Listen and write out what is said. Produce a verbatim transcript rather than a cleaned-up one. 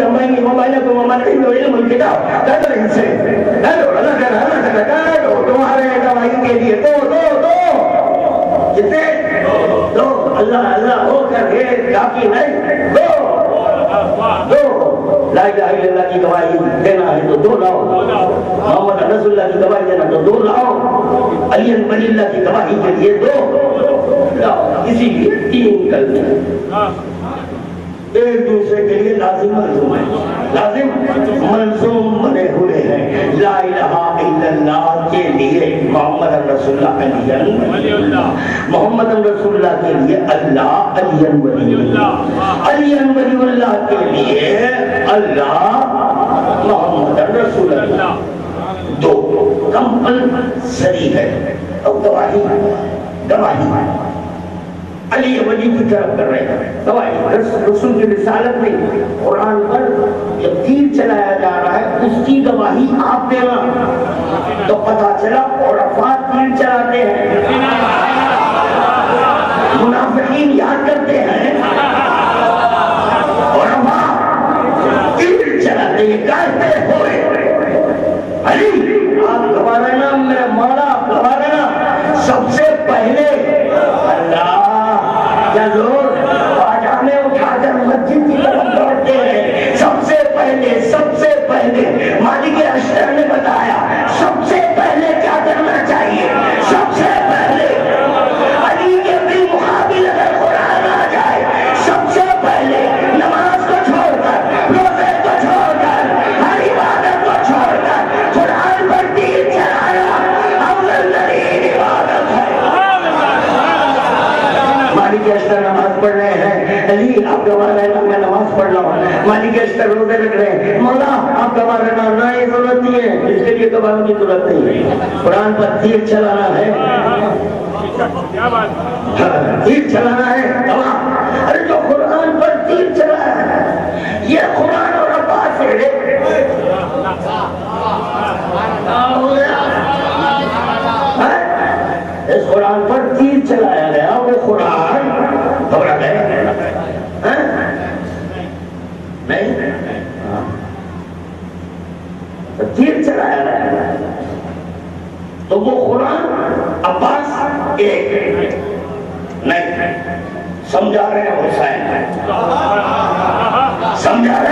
سمائیں وبینکم ومن عنده علم الکتاب، کہہ دو ان سے، کہہ دو اللہ کہہ رہا ہے، کہہ دو تمہارے گواہی کے لیے دو دو دو کتنے دو، اللہ اللہ ہو کر یہ کافی نہیں، دو دو لا الہ الا اللہ کی گواہی دینا ہے تو دو لاؤ، محمد رسول اللہ کی گواہی دینا تو دو لاؤ، علی ولی اللہ کی گواہی کے لیے دو لاؤ، اسی لیے تین کلمے ایک دوسرے کے لیے لازم ملزوم ہے، لازم ملزوم بنے ہوئے ہیں۔ لا الہ الا اللہ کے لیے محمد رسول اللہ علی محمد رسول اللہ کے لیے اللہ علی ولی اللہ، علی ولی اللہ کے لیے اللہ محمد رسول اللہ، دو کمپلسری ہے۔ اب گواہی گواہی علی ولی کی طرف کر رہے ہیں گواہی، رسول کی رسالت نہیں، قرآن پر جب تیر چلایا جا رہا ہے اس کی گواہی آپ دینا، تو پتہ چلا عرفات تیر چلاتے ہیں، منافقین یاد کرتے ہیں، عرفات تیر چلاتے ہیں، کہتے ہوئے علی آپ گواہ رہنا، میرا مولا آپ گواہ رہنا، سب سے پہلے اللہ کیا لوگ آجانے اٹھا کر مسجد کی طرف دوڑتے ہیں، سب سے پہلے سب سے پہلے مالک اشتر نے بتایا سب سے پہلے کیا کرنا چاہیے، سب سے پہلے علی کے بالمقابل اگر قرآن آ جائے سب سے پہلے نماز کو چھوڑ کر، روزے کو چھوڑ کر، ہر عبادت کو چھوڑ کر قرآن پر تیر چلانا افضل ترین عبادت ہے۔ مالک اشتر نماز پڑھ رہے ہیں، علی آپ گواہ رہنا میں نماز پڑھ رہا ہوں، مالک اشتر روزے رکھ رہے ہیں، مولا آپ گواہ رہنا، نہ یہ ضرورت نہیں ہے، اس کے لیے گواہوں کی ضرورت نہیں ہے، قرآن پر تیر چلانا ہے، تیر چلانا ہے گواہ، ارے جو قرآن پر تیر چلایا ہے یہ قرآن اور عباس ہے، اس قرآن پر تیر چلایا گیا، وہ قرآن گھبرا گیا نہیں، تیر چلایا گیا تو وہ قرآن عباس ایک نہیں سمجھا رہے ہیں، حسین سمجھا